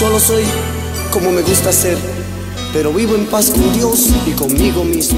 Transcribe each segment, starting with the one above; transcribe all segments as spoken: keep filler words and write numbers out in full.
Solo soy como me gusta ser, pero vivo en paz con Dios y conmigo mismo.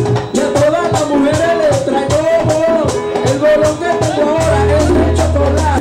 Ahora es de chocolate.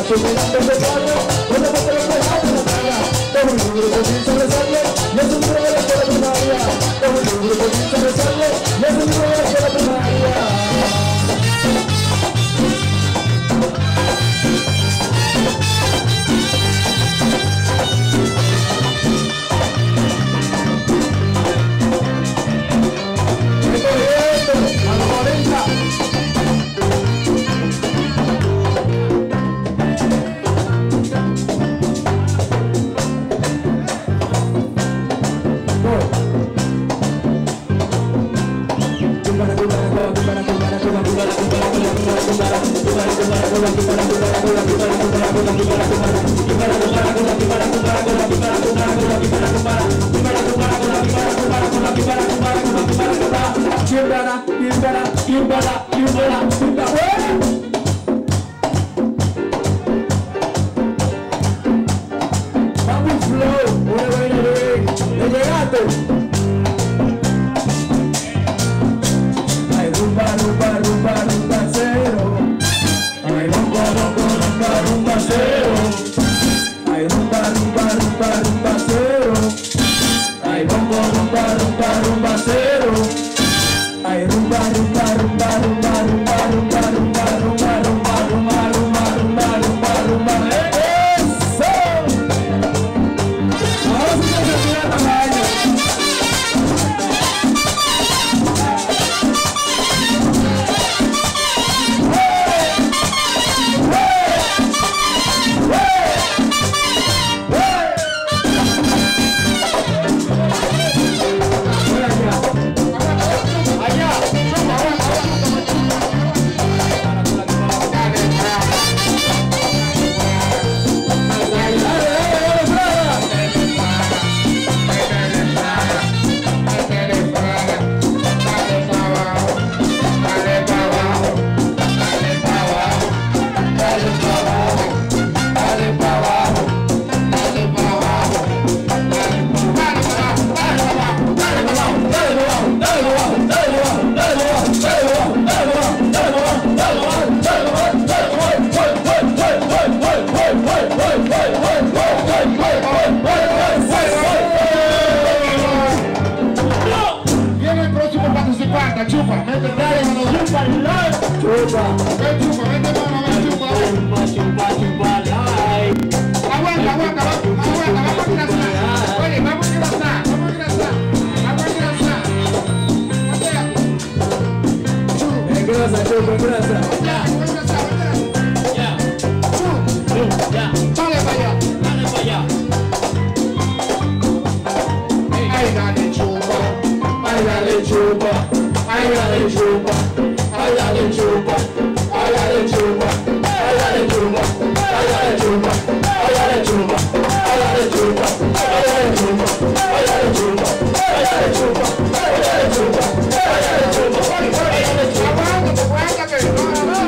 Aguanta, aguanta,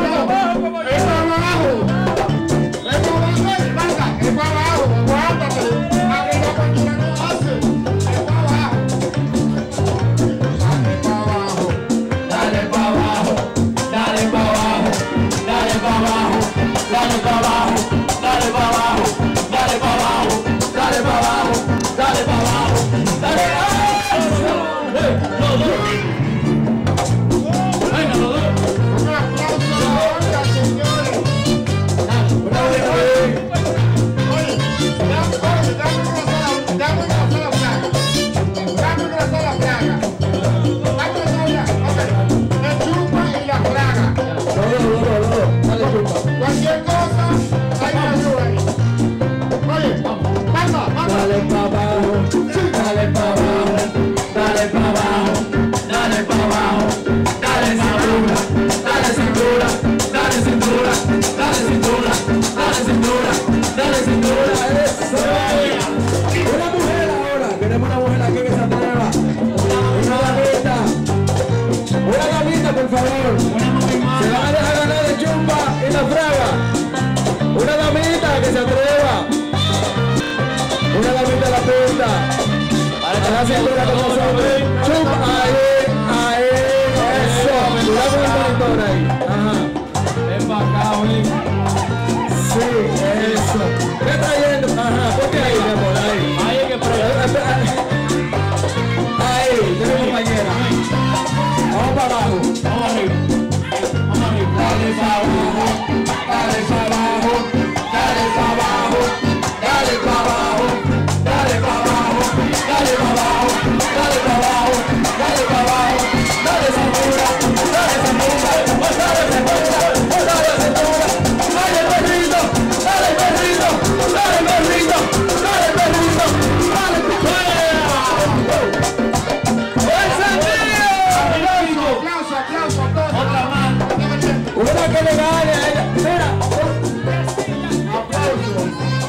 que le gane a ella. Mira. Aplausos.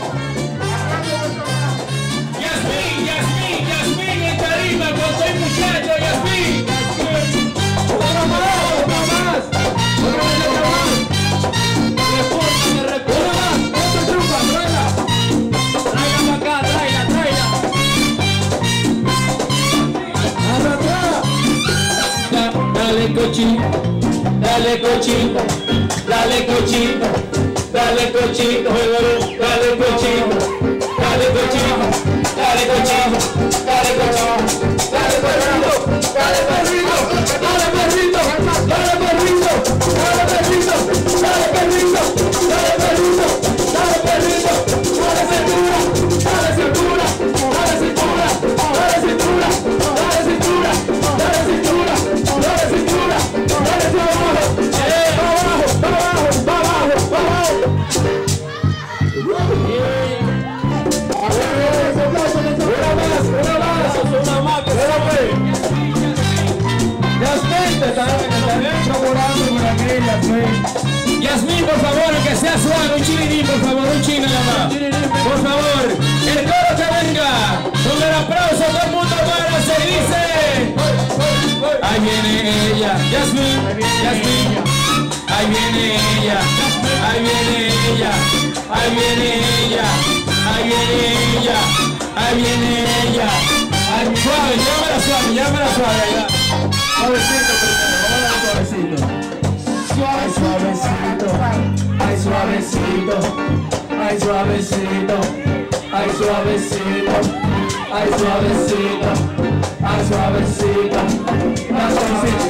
Yasmín, Yasmín, Yasmín en tarima con todo el muchacho, Yasmín. Otra más, otra más. Otra muchacha más. Repórtame, repórtame. Una más, otra trupa, tráela. Tráela para acá, tráela, tráela. Arrastra. Dale cochito, dale cochito, dale cochito, dale cochito, dale cochito, dale cochito, dale cochito, dale cochito, dale perrito, dale perrito, dale perrito, dale perrito, dale perrito, dale perrito, dale perrito, dale perrito, dale cintura, dale cintura, dale cintura, dale cintura, dale cintura, dale cintura, dale cintura, dale hacia abajo, eh, para abajo, para abajo, para abajo, para abajo. Una más, una más, una más, espérame. Yasmín, te están procurando por aquí, Yasmín. Yasmín, por favor, que sea suave, un chilinín, por favor, un chino nada más. Por favor, el coro que venga, con el aplauso, todo el mundo para, se dice. Ahí viene ella, Yasmín, Yasmín. Ahí viene ella, ahí viene ella, ahí viene ella, ahí viene ella, ahí viene ella. Ay, suave, llámala suave, llámala suave, ya. Suavecito primero, vamos a dar suavecito. Ay, suavecito. Ay, suavecito. Ay, suavecito. Ay, suavecito. Ay, suavecito. Ay, suavecito. Ay, suavecito.